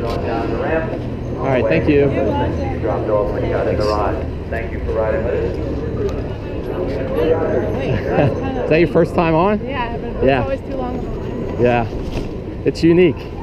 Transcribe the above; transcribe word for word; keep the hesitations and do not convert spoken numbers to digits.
on down the ramp. All right, thank you. You dropped off when you got in the ride. Thank you for riding with us. Is that your first time on? Yeah, but it's Yeah. always too long of a line. Yeah, it's unique.